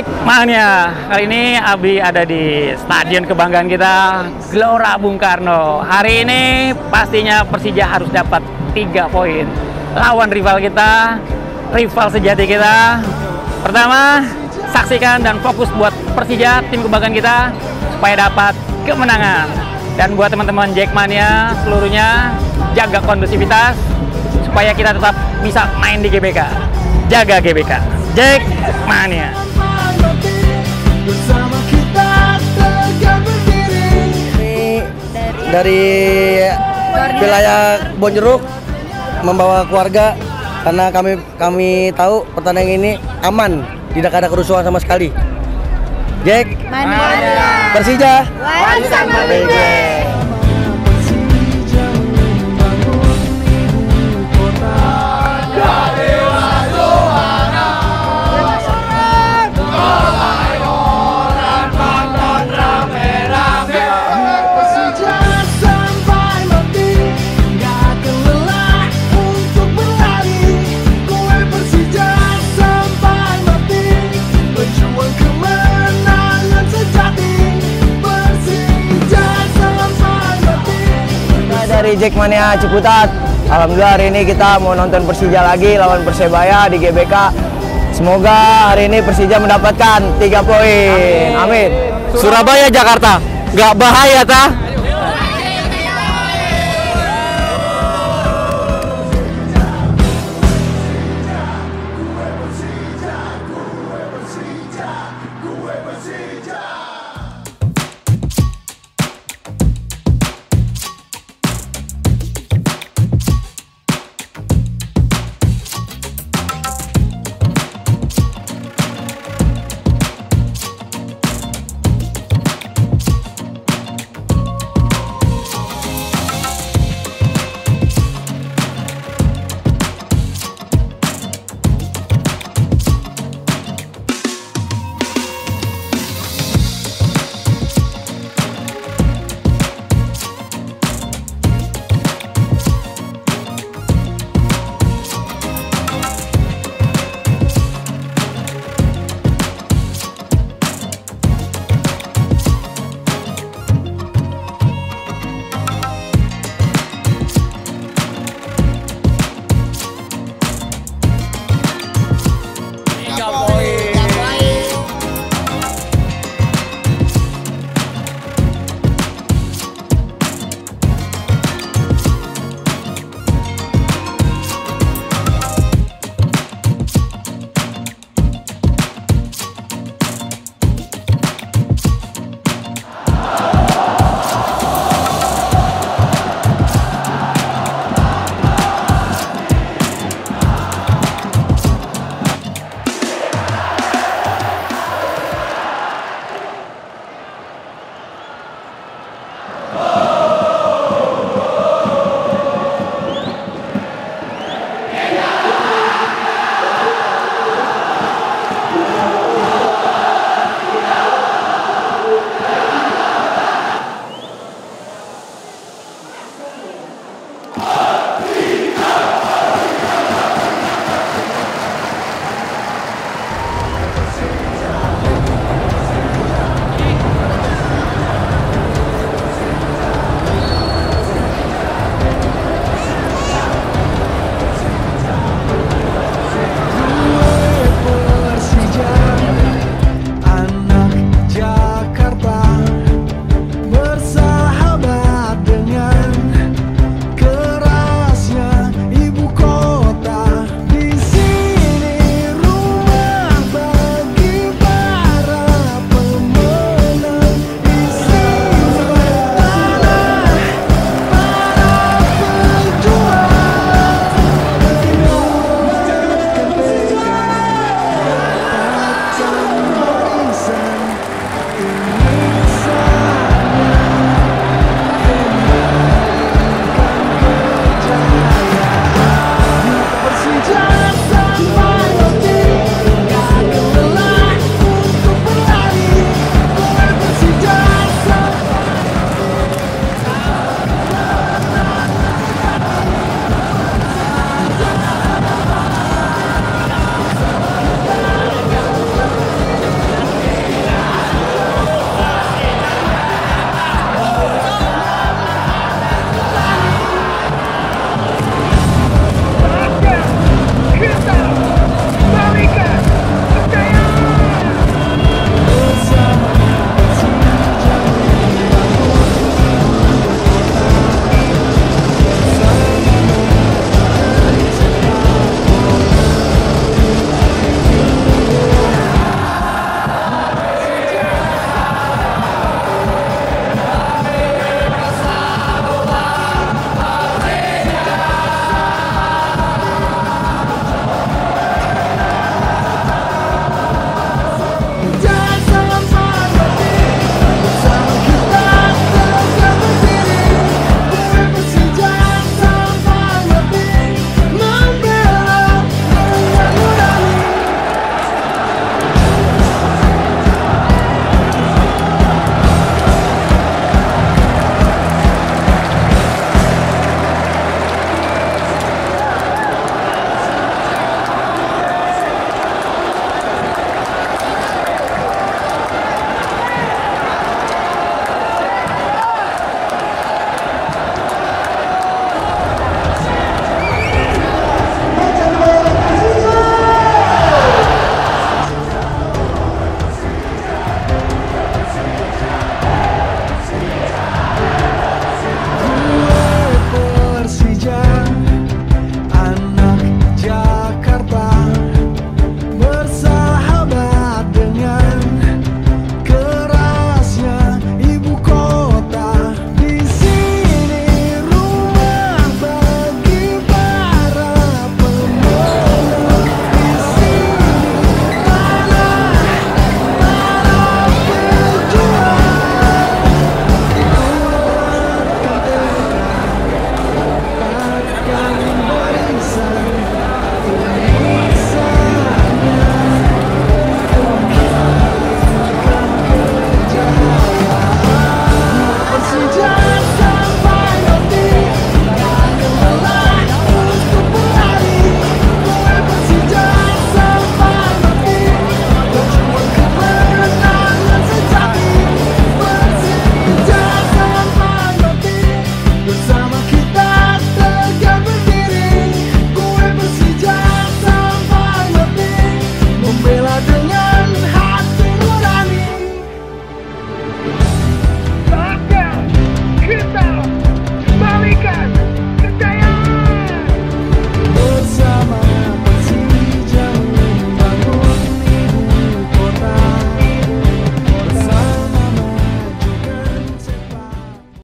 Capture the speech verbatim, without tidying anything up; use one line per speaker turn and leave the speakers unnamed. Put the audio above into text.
Jackmania. Kali ini Abi ada di stadion kebanggaan kita, Gelora Bung Karno. Hari ini pastinya Persija harus dapat tiga poin lawan rival kita, rival sejati kita. Pertama, saksikan dan fokus buat Persija, tim kebanggaan kita, supaya dapat kemenangan. Dan buat teman-teman Jackmania seluruhnya, jaga kondusivitas supaya kita tetap bisa main di G B K. Jaga G B K. Jackmania.
Ini dari wilayah Bonjeruk membawa keluarga karena kami kami tahu pertandingan ini aman, tidak ada kerusuhan sama sekali. Jackmania. Persija.
One sama Liga.
Dari Jackmania Ciputat, alhamdulillah hari ini kita mau nonton Persija lagi lawan Persebaya di G B K. Semoga hari ini Persija mendapatkan tiga poin. Amin.
Surabaya Jakarta, nggak bahaya tah?